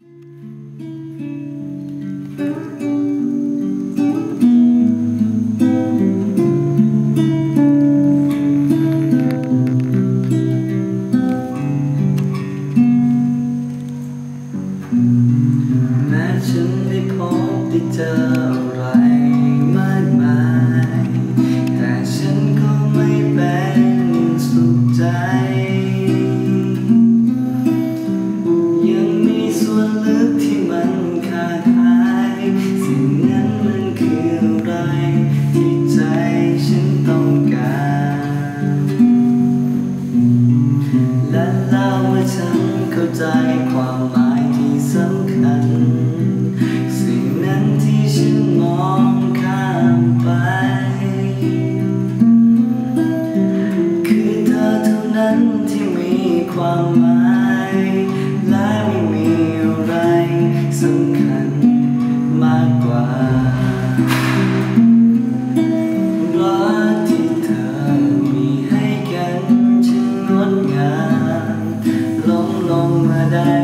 แม้ฉันได้พบได้เจออะไรมากมายแต่ฉันก็ไม่เป็นสุขใจยังมีส่วนลึกที่มันขาดหายสิ่งนั้นมันคืออะไรที่ใจฉันต้องการและแล้วเมื่อฉันเข้าใจความหมายที่สำคัญสิ่งนั้นที่ฉันมองข้ามไปคือเธอเท่านั้นที่มีความหมายและไม่มีอะไรสำคัญมากกว่ารักที่เธอมีให้กันช่างงดงามลงเมื่อใด